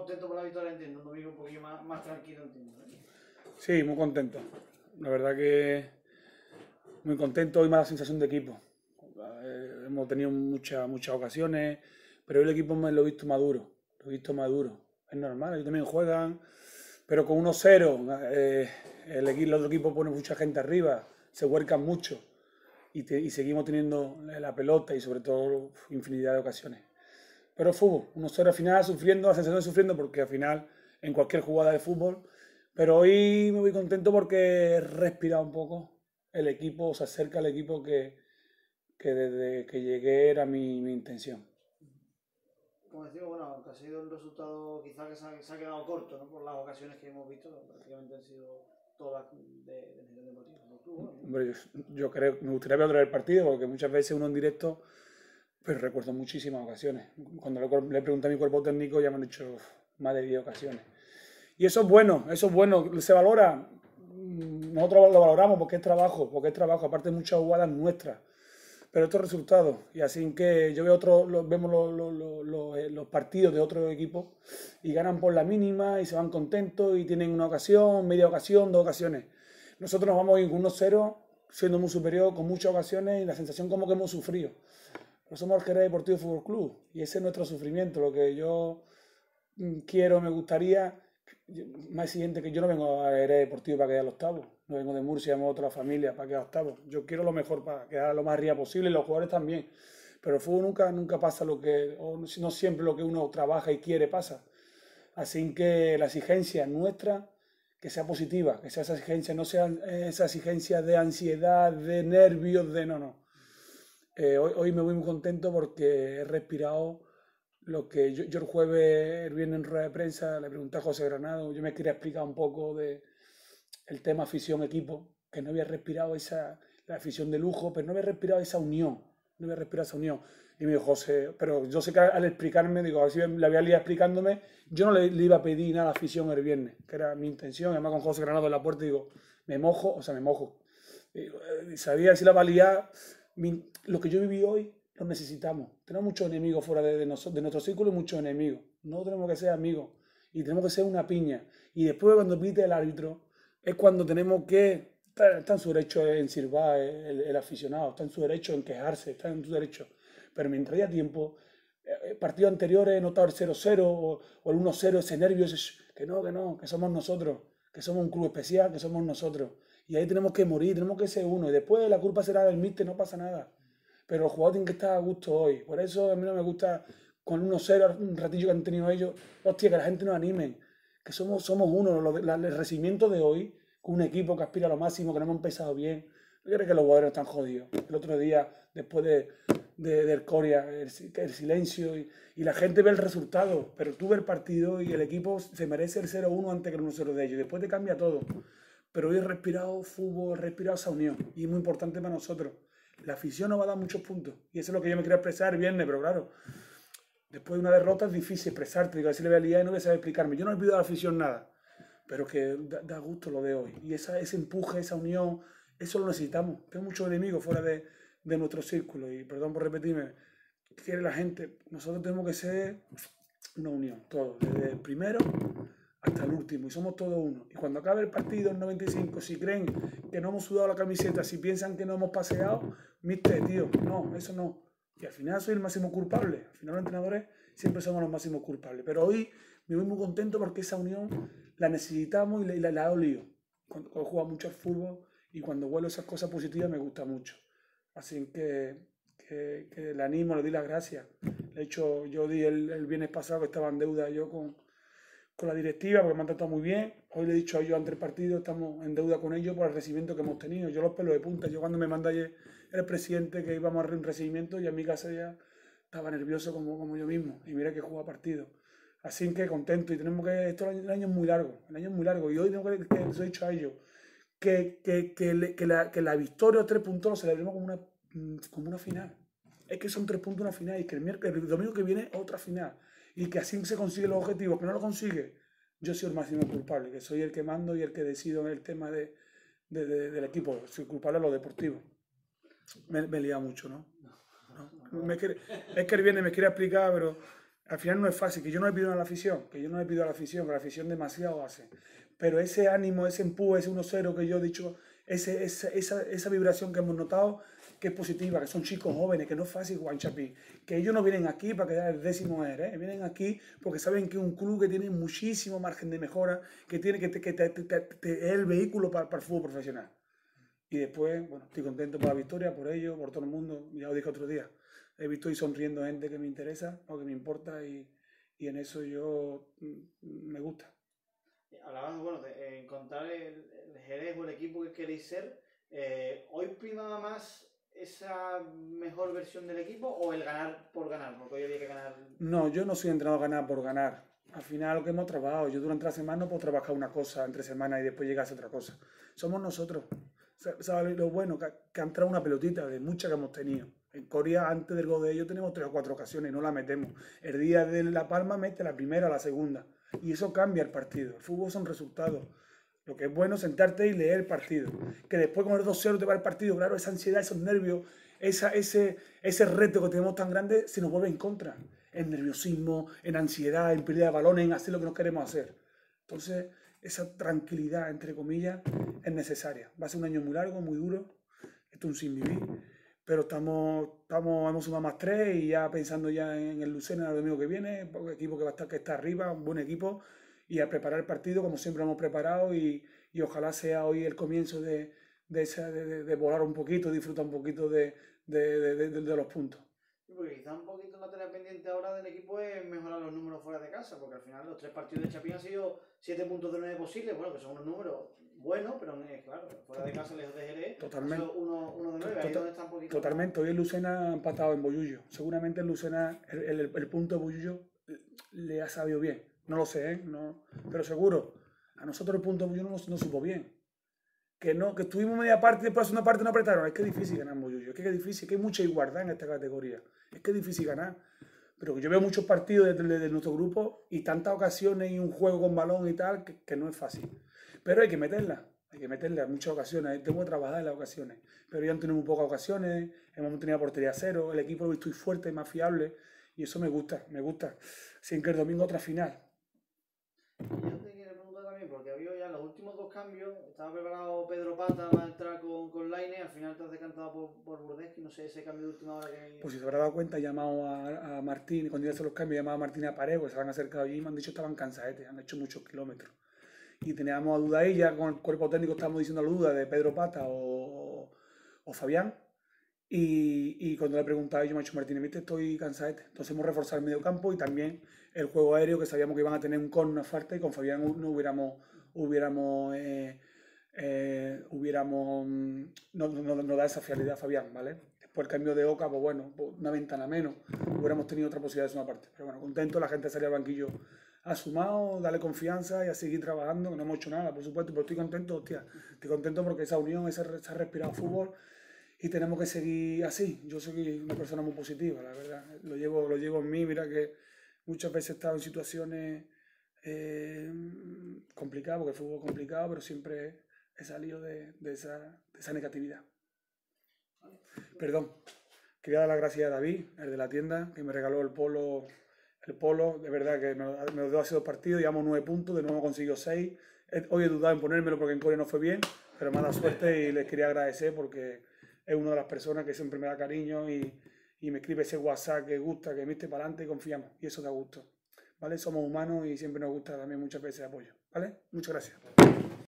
contento por la victoria, entiendo. Un domingo un poquito más tranquilo, entiendo. Sí, muy contento. La verdad que muy contento y mala sensación de equipo. Hemos tenido muchas ocasiones, pero el equipo me lo he visto maduro. Lo he visto maduro. Es normal, ellos también juegan, pero con 1-0, el otro equipo pone mucha gente arriba, se huercan mucho y seguimos teniendo la pelota y sobre todo infinidad de ocasiones. Pero fútbol, 1-0 al final sufriendo, la sensación de sufriendo porque al final en cualquier jugada de fútbol. Pero hoy me voy contento porque he respirado un poco. El equipo se acerca al equipo que desde que llegué era mi intención. Como decimos, bueno, aunque ha sido un resultado quizá que se ha quedado corto, ¿no? Por las ocasiones que hemos visto, prácticamente han sido todas de nivel deportivo. Hombre, yo creo, me gustaría ver otra vez el partido porque muchas veces uno en directo, pero recuerdo muchísimas ocasiones. Cuando le pregunté a mi cuerpo técnico ya me han dicho más de 10 ocasiones. Y eso es bueno, se valora. Nosotros lo valoramos porque es trabajo, aparte de muchas jugadas nuestras. Pero estos resultados, y así que yo veo vemos los partidos de otros equipos y ganan por la mínima y se van contentos y tienen una ocasión, media ocasión, 2 ocasiones. Nosotros nos vamos a ir con 1-0, siendo muy superior, con muchas ocasiones y la sensación como que hemos sufrido. Pero somos el Jerez Deportivo Fútbol Club y ese es nuestro sufrimiento, lo que yo quiero, me gustaría, más siguiente que yo no vengo a Jerez Deportivo para quedar al octavo, no vengo de Murcia, hemos otra familia para quedar octavo. Yo quiero lo mejor para quedar lo más arriba posible y los jugadores también. Pero el fútbol nunca pasa lo que, o no siempre lo que uno trabaja y quiere pasa. Así que la exigencia nuestra, que sea positiva, que sea esa exigencia, no sea esa exigencia de ansiedad, de nervios, de no. Hoy me voy muy contento porque he respirado lo que yo el jueves, el viernes en rueda de prensa, le pregunté a José Granado, yo me quería explicar un poco de el tema afición-equipo, que no había respirado la afición de lujo, pero no había respirado esa unión, no había respirado esa unión. Y me dijo, José, pero yo sé que al explicarme, digo, a ver si la había liado explicándome, yo no le iba a pedir nada a la afición el viernes, que era mi intención, además con José Granado en la puerta, digo, me mojo. Digo, sabía si la valía, lo que yo viví hoy, lo necesitamos. Tenemos muchos enemigos fuera de nuestro círculo y muchos enemigos. No tenemos que ser amigos y tenemos que ser una piña. Y después cuando pite el árbitro, es cuando tenemos que, está en su derecho en silbar el aficionado, está en su derecho en quejarse, está en su derecho. Pero mientras haya tiempo, partidos anteriores, notado el 0-0 o el 1-0, ese nervio, que somos nosotros, que somos un club especial, que somos nosotros. Y ahí tenemos que morir, tenemos que ser uno. Y después la culpa será del míster, no pasa nada. Pero los jugadores tienen que estar a gusto hoy. Por eso a mí no me gusta con 1-0, un ratillo que han tenido ellos, hostia, que la gente nos anime, que somos uno. El recibimiento de hoy, con un equipo que aspira a lo máximo, que no hemos empezado bien. Yo creo que los jugadores están jodidos. El otro día, después del Coria, el silencio y la gente ve el resultado, pero tú ves el partido y el equipo se merece el 0-1 antes que el 1-0 de ellos. Después te cambia todo. Pero hoy he respirado fútbol, he respirado esa unión y es muy importante para nosotros. La afición nos va a dar muchos puntos y eso es lo que yo me quería expresar el viernes, pero claro, después de una derrota es difícil expresarte. Digo, a ver si le voy a liar y no voy a saber explicarme. Yo no le pido a la afición nada, pero que da gusto lo de hoy. Y ese empuje, esa unión, eso lo necesitamos. Tengo muchos enemigos fuera de nuestro círculo y perdón por repetirme, quiere la gente. Nosotros tenemos que ser una unión, todos, desde el primero hasta el último, y somos todos uno. Y cuando acabe el partido en 95, si creen que no hemos sudado la camiseta, si piensan que no hemos paseado, mister, tío, no, eso no. Y al final soy el máximo culpable. Al final los entrenadores siempre somos los máximos culpables. Pero hoy me voy muy contento porque esa unión la necesitamos y la he olido. Cuando juego mucho al fútbol y cuando vuelo esas cosas positivas me gusta mucho. Así que le animo, le doy las gracias. De hecho, yo di el viernes pasado que estaba en deuda yo con la directiva porque me han tratado muy bien. Hoy le he dicho a ellos antes del partido, estamos en deuda con ellos por el recibimiento que hemos tenido. Yo los pelos de punta. Yo cuando me mandó ayer el presidente que íbamos a hacer un recibimiento y a mi casa ya estaba nervioso como yo mismo. Y mira que juega partido. Así que contento y tenemos que, el año es muy largo, y hoy tengo que les he dicho a ellos que la victoria o 3 puntos lo celebremos como una final. Es que son 3 puntos una final y que el domingo que viene otra final. Y que así se consiguen los objetivos, que no lo consigue, yo soy el máximo culpable, que soy el que mando y el que decido en el tema del equipo, soy culpable de lo deportivo. Me he liado mucho, ¿no? Es que el viernes me quiere explicar, pero Al final no es fácil, que yo no le pido a la afición, que la afición demasiado hace. Pero ese ánimo, ese empuje, ese 1-0 que yo he dicho, esa vibración que hemos notado, que es positiva, que son chicos jóvenes, que no es fácil jugar en Chapí, que ellos no vienen aquí para quedar el décimo vienen aquí porque saben que es un club que tiene muchísimo margen de mejora, que tiene es el vehículo para el fútbol profesional. Y después, bueno, estoy contento por la victoria, por ellos, por todo el mundo, ya lo dije otro día. He visto y sonriendo gente que me interesa o que me importa y en eso yo me gusta. Hablaban, bueno, de encontrar el Jerez o el equipo que queréis ser. ¿Hoy primaba más esa mejor versión del equipo o el ganar por ganar? Porque hoy había que ganar. No, yo no soy entrenado a ganar por ganar. Al final lo que hemos trabajado, yo durante la semana no puedo trabajar una cosa entre semanas y después llegar a hacer otra cosa. Somos nosotros. ¿Sabes lo bueno? Que ha entrado una pelotita de muchas que hemos tenido. En Corea, antes del gol de ellos, tenemos 3 o 4 ocasiones y no la metemos. El día de La Palma mete la primera o la segunda. Y eso cambia el partido. El fútbol son resultados. Lo que es bueno es sentarte y leer el partido. Que después con el 2-0 te va el partido, claro, esa ansiedad, esos nervios, ese reto que tenemos tan grande se nos vuelve en contra. En nerviosismo, en ansiedad, en pérdida de balones, en hacer lo que no queremos hacer. Entonces, esa tranquilidad, entre comillas, es necesaria. Va a ser un año muy largo, muy duro. Esto es un sin vivir. Pero hemos sumado más 3 y ya pensando ya en el Lucena el domingo que viene, un equipo que está arriba, un buen equipo, y a preparar el partido como siempre lo hemos preparado y ojalá sea hoy el comienzo de volar un poquito, disfrutar un poquito de los puntos. Porque quizá un poquito la tarea pendiente ahora del equipo es mejorar los números fuera de casa, porque al final los 3 partidos de Chapín han sido 7 puntos de 9 posibles, bueno, que son unos números buenos, pero claro, fuera de casa, lejos de Jerez, Totalmente. ha sido uno de 9, ahí es donde está un poquito. Totalmente, hoy el Lucena ha empatado en Bollullo. Seguramente el Lucena, el punto de Bollullo le ha sabido bien. No lo sé, no, pero seguro. A nosotros el punto de Bollullo no supo bien. Que estuvimos media parte y después una parte no apretaron. Es que es difícil ganar en Bollullo, es difícil, que hay mucha igualdad en esta categoría. Es que es difícil ganar. Pero yo veo muchos partidos de nuestro grupo y tantas ocasiones y un juego con balón y tal, que no es fácil. Pero hay que meterla en muchas ocasiones. Tengo que trabajar en las ocasiones. Pero ya han tenido muy pocas ocasiones, hemos tenido portería cero, el equipo lo he visto fuerte, más fiable, y eso me gusta. Sin que el domingo otra final. Yo te quiero preguntar también, porque había ya los últimos 2 cambios, estaba preparado Pedro Pata para entrar con Laine, al final te has decantado por Burdeski, no sé, ese cambio de última hora que... Pues si se habrá dado cuenta, he llamado a Martín, cuando iba a hacer los cambios, he llamado a Martín y a Parego, se han acercado allí y me han dicho que estaban cansadetes, han hecho muchos kilómetros. Y teníamos a duda ahí, ya con el cuerpo técnico estábamos diciendo la duda de Pedro Pata o Fabián. Y cuando le he preguntado a ellos, me ha dicho Martín, ¿viste? Estoy cansadete. Entonces hemos reforzado el medio campo y también el juego aéreo, que sabíamos que iban a tener un corner, una falta, y con Fabián no da esa fiabilidad a Fabián, ¿vale? Después el cambio de Oca, pues bueno, una ventana menos, hubiéramos tenido otra posibilidad de una parte. Pero bueno, contento, la gente salía al banquillo ha sumado, darle confianza y a seguir trabajando, que no hemos hecho nada, por supuesto, pero estoy contento, hostia, estoy contento porque esa unión, se ha respirado fútbol y tenemos que seguir así. Yo soy una persona muy positiva, la verdad, lo llevo en mí, mira que muchas veces he estado en situaciones complicadas, porque el fútbol es complicado, pero siempre he salido de esa negatividad. Perdón, quería dar las gracias a David, el de la tienda, que me regaló el polo, de verdad que me lo dio hace 2 partidos, llevamos 9 puntos, de nuevo hemos conseguido 6. Hoy he dudado en ponérmelo porque en Corea no fue bien, pero me ha dado suerte y les quería agradecer porque es una de las personas que siempre me da cariño y me escribe ese WhatsApp que gusta, que mete para adelante y confiamos, y eso da gusto, ¿vale? Somos humanos y siempre nos gusta también muchas veces apoyo, ¿vale? Muchas gracias.